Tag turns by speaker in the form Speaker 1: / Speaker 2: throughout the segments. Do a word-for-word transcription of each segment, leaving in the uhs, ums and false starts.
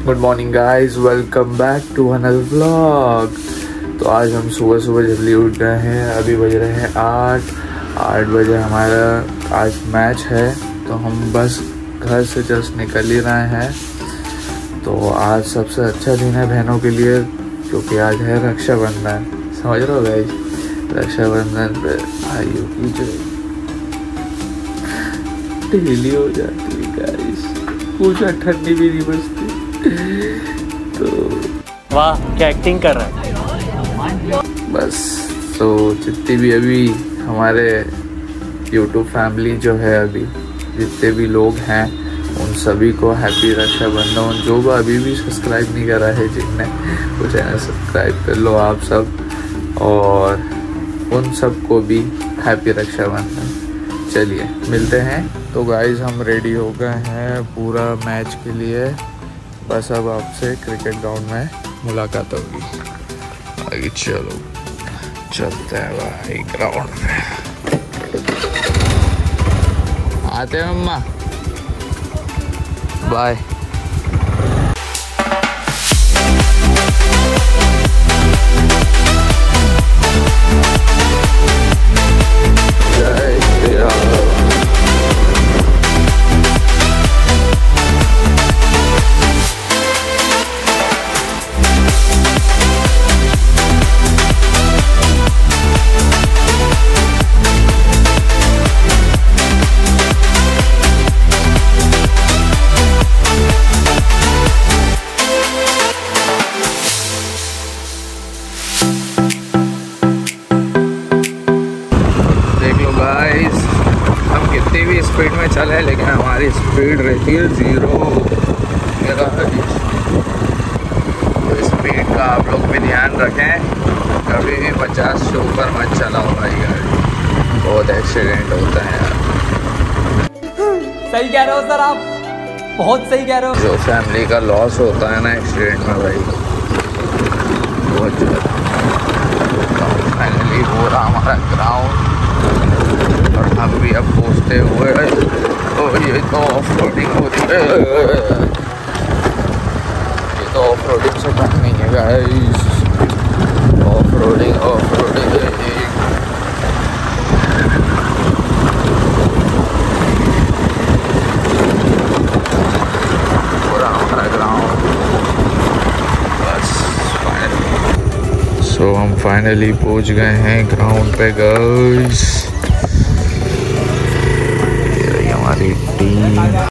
Speaker 1: Good morning guys, welcome back to another vlog. तो आज हम सुबह सुबह जल्दी उठ गए हैं। अभी बज रहे हैं आठ आठ बजे हमारा आज मैच है, तो हम बस घर से जस्ट निकल ही रहे हैं। तो आज सबसे अच्छा दिन है बहनों के लिए, क्योंकि आज है रक्षाबंधन। समझ रहे हो गाइस, रक्षाबंधन पे भाइयों की जो ढीली हो जाती है गाइस, पूछा ठंडी भी नहीं बचती। तो
Speaker 2: वाह क्या एक्टिंग कर रहा है।
Speaker 1: बस तो जितनी भी अभी हमारे यूट्यूब फैमिली जो है, अभी जितने भी लोग हैं उन सभी को हैप्पी रक्षाबंधन। जो भी अभी भी सब्सक्राइब नहीं करा है, जिनने वो चैनल सब्सक्राइब कर लो आप सब, और उन सबको भी हैप्पी रक्षाबंधन। चलिए मिलते हैं। तो गाइस हम रेडी हो गए हैं पूरा मैच के लिए। बस अब आपसे क्रिकेट ग्राउंड में मुलाकात होगी। आगे चलो चलते हैं भाई ग्राउंड में। आते हैं मम्मा, बाय। गाइस हम कितनी भी स्पीड में चले, लेकिन हमारी स्पीड रहती है ज़ीरो। तो स्पीड का आप लोग भी ध्यान रखें, कभी भी पचास से ऊपर मत चलाओ भाई गाड़ी, बहुत एक्सीडेंट होता है यार।
Speaker 2: सही कह रहे हो सर, आप बहुत सही कह रहे हो।
Speaker 1: जो फैमिली का लॉस होता है ना एक्सीडेंट में भाई, बहुत ज़्यादा। फाइनली हो रहा हमारा ग्राउंड, और हम भी अब पहुँचते हुए, तो ये तो ऑफ रोडिंग हो रही है, ये तो ऑफ रोडिंग से कम नहीं है guys. Off roading off roading पूरा हमारा ग्राउंड। बस फाइनली, सो हम फाइनली पहुँच गए हैं ग्राउंड पे गाइस। हमारी टीम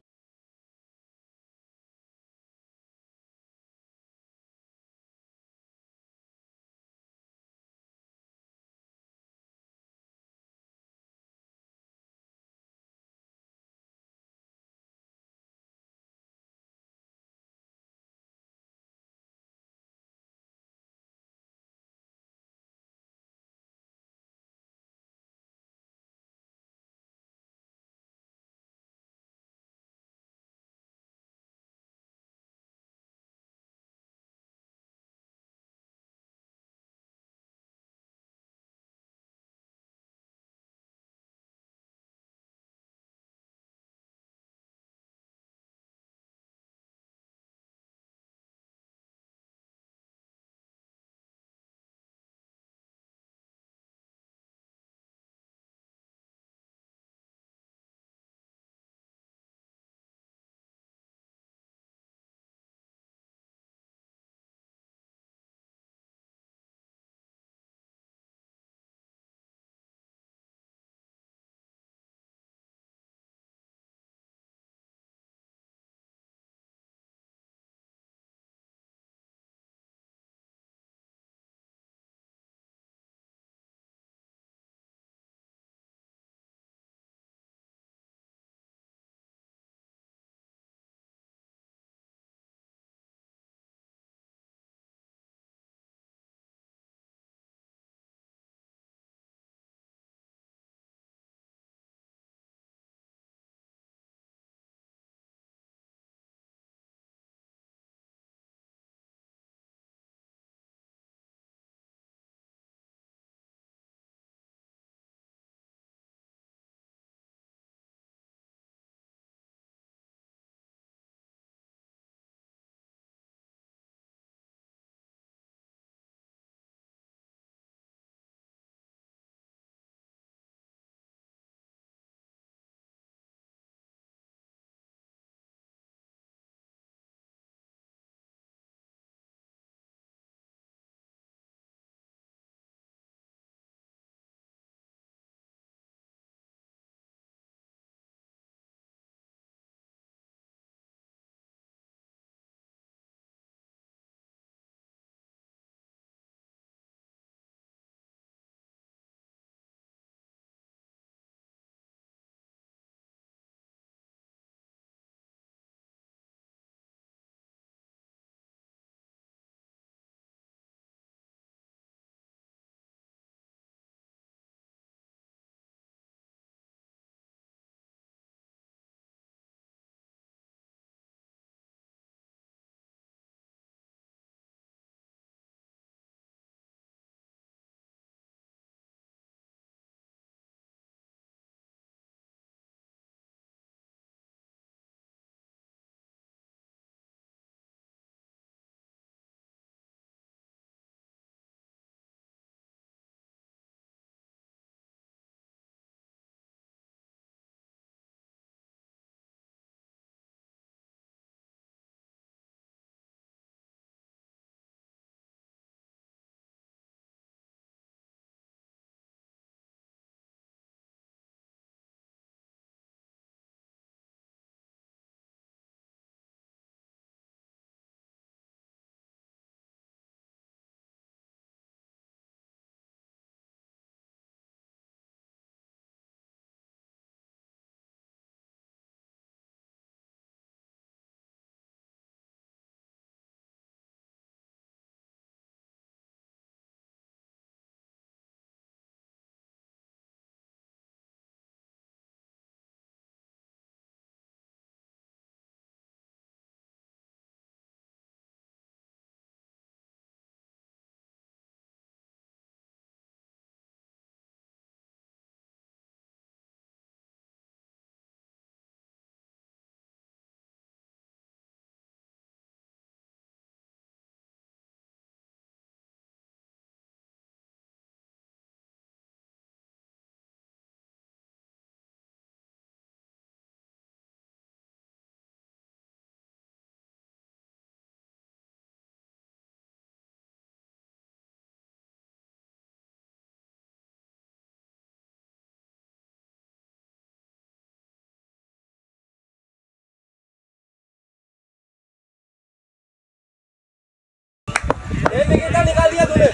Speaker 3: कितना निकाल दिया तूने?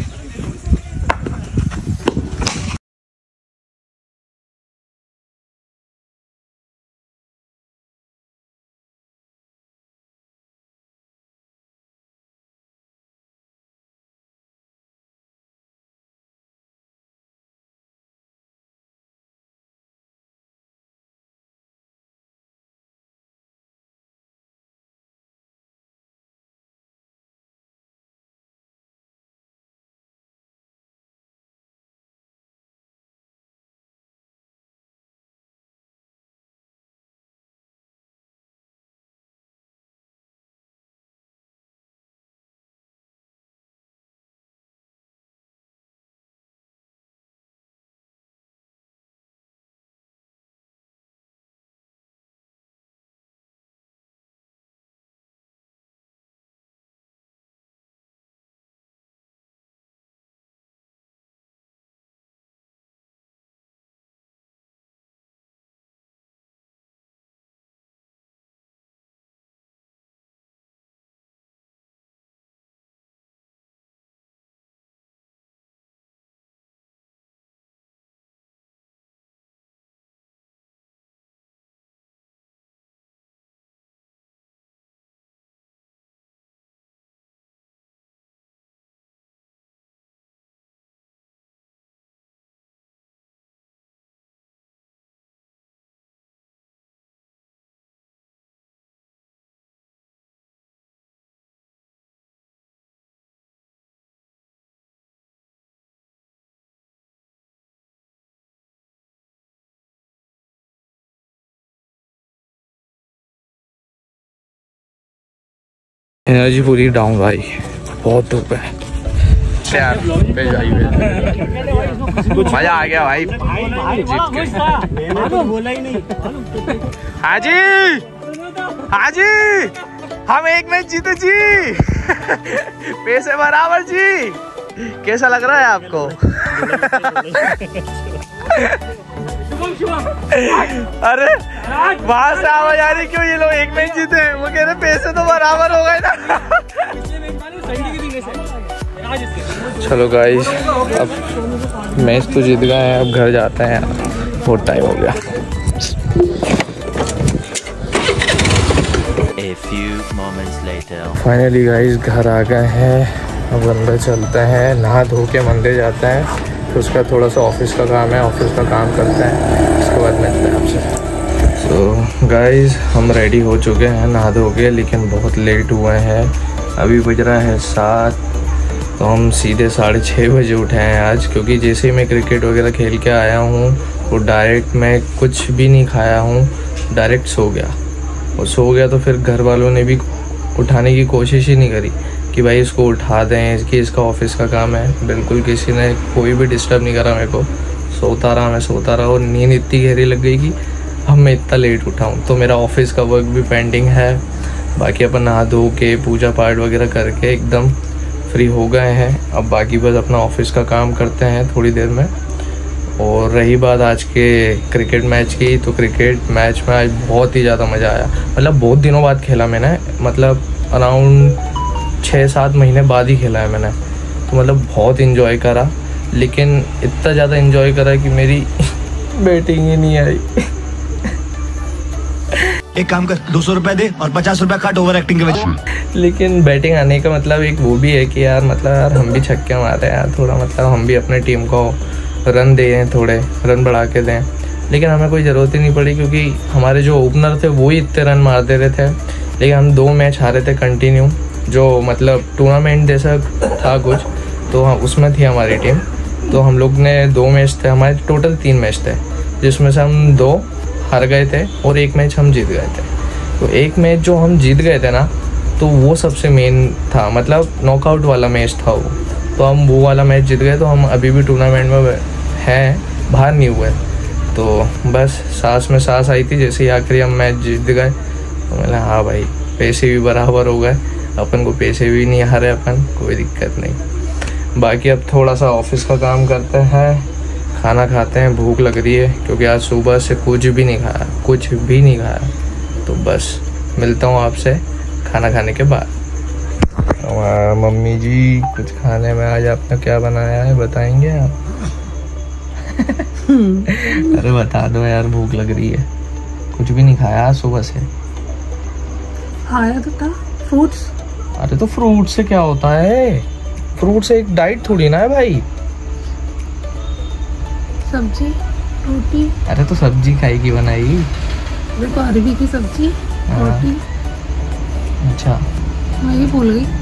Speaker 1: एनर्जी पूरी डाउन भाई, बहुत धूप है यार। पे जाइए, मजा आ गया भाई, जीत के। हाँ जी, हाँ जी, हम एक मैच जीते जी। पैसे बराबर जी। कैसा लग रहा है आपको? अरे वहां से आवाज आ रही क्यों? ये लोग एक मैच जीते हैं, वो कह रहे पैसे तो बराबर हो गए ना। चलो गाइस, अब मैच तो जीत गए हैं, अब घर जाते हैं, बहुत टाइम हो गया। फाइनली गाइस घर आ गए हैं, अब अंदर चलते हैं, नहा धो के मंदिर जाते हैं, फिर उसका थोड़ा सा ऑफिस का काम है, ऑफिस का काम करते हैं, उसके बाद मिलते हैं आपसे। सो गाइस हम रेडी हो चुके हैं नहा धो के, लेकिन बहुत लेट हुए हैं, अभी बज रहा है सात, तो हम सीधे साढ़े छः बजे उठे हैं आज, क्योंकि जैसे ही मैं क्रिकेट वगैरह खेल के आया हूँ वो डायरेक्ट मैं कुछ भी नहीं खाया हूँ, डायरेक्ट सो गया, और सो गया तो फिर घर वालों ने भी उठाने की कोशिश ही नहीं करी कि भाई इसको उठा दें, इसकी इसका ऑफिस का काम है, बिल्कुल किसी ने कोई भी डिस्टर्ब नहीं करा मेरे को। सोता रहा मैं सोता रहा और नींद इतनी गहरी लग गई कि अब मैं इतना लेट उठा हूँ, तो मेरा ऑफिस का वर्क भी पेंडिंग है। बाकी अपन नहा धो के पूजा पाठ वगैरह करके एकदम फ्री हो गए हैं, अब बाकी बस अपना ऑफिस का काम करते हैं थोड़ी देर में। और रही बात आज के क्रिकेट मैच की, तो क्रिकेट मैच में आज बहुत ही ज़्यादा मज़ा आया, मतलब बहुत दिनों बाद खेला मैंने, मतलब अराउंड छः सात महीने बाद ही खेला है मैंने, तो मतलब बहुत इन्जॉय करा, लेकिन इतना ज़्यादा इन्जॉय करा कि मेरी बैटिंग ही नहीं आई।
Speaker 4: एक काम कर, दो सौ रुपए दे और पचास रुपए काट ओवर एक्टिंग के वजह।
Speaker 1: लेकिन बैटिंग आने का मतलब एक वो भी है कि यार मतलब यार हम भी छक्के मारे यार, थोड़ा मतलब हम भी अपने टीम को रन दें, थोड़े रन बढ़ा के दें, लेकिन हमें कोई ज़रूरत ही नहीं पड़ी, क्योंकि हमारे जो ओपनर थे वो ही इतने रन मार दे रहे थे। लेकिन हम दो मैच हारे थे कंटिन्यू, जो मतलब टूर्नामेंट जैसा था कुछ, तो हम उसमें थी हमारी टीम, तो हम लोग ने दो मैच थे, हमारे टोटल तीन मैच थे, जिसमें से हम दो हार गए थे और एक मैच हम जीत गए थे। तो एक मैच जो हम जीत गए थे ना, तो वो सबसे मेन था, मतलब नॉकआउट वाला मैच था वो, तो हम वो वाला मैच जीत गए, तो हम अभी भी टूर्नामेंट में हैं, बाहर नहीं हुए। तो बस सांस में सांस आई थी जैसे ही आखिरी हम मैच जीत गए, तो मैंने हाँ भाई पैसे भी बराबर हो गए, अपन को पैसे भी नहीं हारे अपन, कोई दिक्कत नहीं। बाकी अब थोड़ा सा ऑफिस का काम करते हैं, खाना खाते हैं, भूख लग रही है, क्योंकि आज सुबह से कुछ भी नहीं खाया, कुछ भी नहीं खाया। तो बस मिलता हूँ आपसे खाना खाने के बाद। हमारा मम्मी जी कुछ खाने में आज आपने क्या बनाया है बताएंगे आप? अरे बता दो यार, भूख लग रही है। कुछ भी नहीं खाया आज सुबह से।
Speaker 3: खाया तो था फ्रूट्स।
Speaker 1: अरे तो फ्रूट से क्या होता है? फ्रूट से एक डाइट थोड़ी ना है भाई।
Speaker 3: सब्जी रोटी।
Speaker 1: अरे तो सब्जी खाई की बनाई?
Speaker 3: देखो अरबी की सब्जी रोटी।
Speaker 1: अच्छा
Speaker 3: मैं ये भूल गई।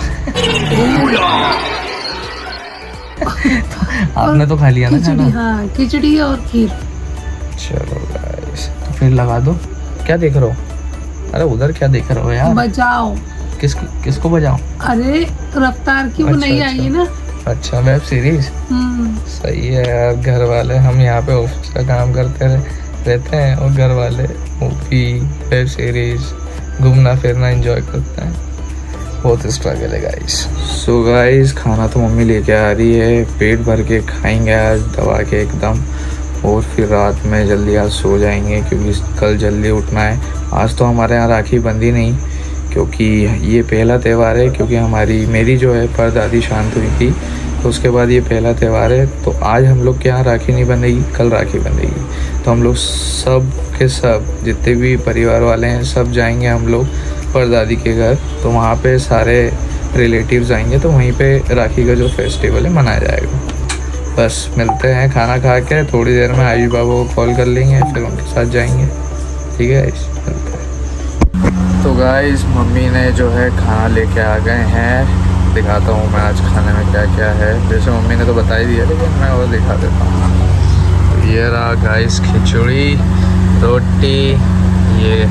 Speaker 1: आपने तो खा लिया ना खाना?
Speaker 3: हाँ खिचड़ी और खीर।
Speaker 1: चलो गाइस, तो फिर लगा दो। क्या देख रहे हो? अरे उधर क्या देख रहे हो यार?
Speaker 3: बजाओ।
Speaker 1: किस किसको बजाओ?
Speaker 3: अरे रफ्तार की वो नई आई है ना।
Speaker 1: अच्छा वेब सीरीज। सही है यार। घर वाले, हम यहाँ पे ऑफिस का काम करते रह, रहते हैं और घर वाले मूवी वेब सीरीज घूमना फिरना एंजॉय करते हैं। बहुत स्ट्रगल है गाइस। सो गाइस खाना तो मम्मी लेके आ रही है, पेट भर के खाएंगे आज दबा के एकदम, और फिर रात में जल्दी आज सो जाएंगे क्योंकि कल जल्दी उठना है। आज तो हमारे यहाँ राखी बंधी नहीं क्योंकि ये पहला त्यौहार है, क्योंकि हमारी मेरी जो है परदादी शांत हुई थी तो उसके बाद ये पहला त्यौहार है। तो आज हम लोग के यहाँ राखी नहीं बंधेगी, कल राखी बंधेगी। तो हम लोग सब के सब जितने भी परिवार वाले हैं सब जाएंगे हम लोग परदादी के घर। तो वहाँ पे सारे रिलेटिव्स आएंगे, तो वहीं पे राखी का जो फेस्टिवल है मनाया जाएगा। बस मिलते हैं खाना खा के थोड़ी देर में। आयुष बाबू को कॉल कर लेंगे, फिर उनके साथ जाएंगे। ठीक है मिलते हैं। तो गाइस मम्मी ने जो है खाना लेके आ गए हैं, दिखाता हूँ मैं आज खाने में क्या क्या है। जैसे मम्मी ने तो बता ही दिया लेकिन मैं और दिखा देता हूँ। तो ये रहा गाइस खिचड़ी रोटी, ये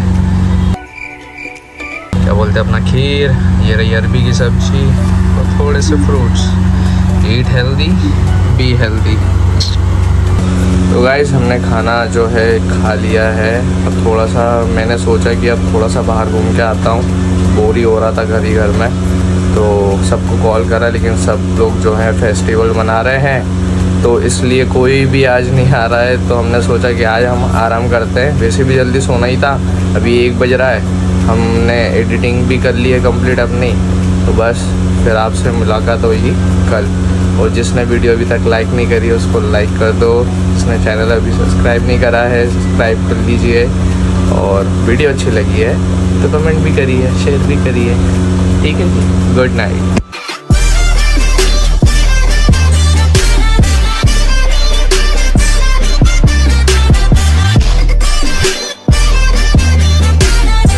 Speaker 1: क्या बोलते हैं अपना खीर, ये रही अरबी की सब्जी और थोड़े से fruits. Eat healthy be healthy. तो गाइस हमने खाना जो है खा लिया है। अब थोड़ा सा मैंने सोचा कि अब थोड़ा सा बाहर घूम के आता हूँ, बोर ही हो रहा था घर ही घर में। तो सबको कॉल करा लेकिन सब लोग जो है फेस्टिवल मना रहे हैं, तो इसलिए कोई भी आज नहीं आ रहा है। तो हमने सोचा कि आज हम आराम करते हैं। वैसे भी जल्दी सोना ही था, अभी एक बज रहा है। हमने एडिटिंग भी कर ली है कंप्लीट अपनी, तो बस फिर आपसे मुलाकात होगी कल। और जिसने वीडियो अभी तक लाइक नहीं करी है उसको लाइक कर दो, जिसने चैनल अभी सब्सक्राइब नहीं करा है सब्सक्राइब कर लीजिए, और वीडियो अच्छी लगी है तो कमेंट भी करिए, शेयर भी करिए। ठीक है जी, गुड नाइट।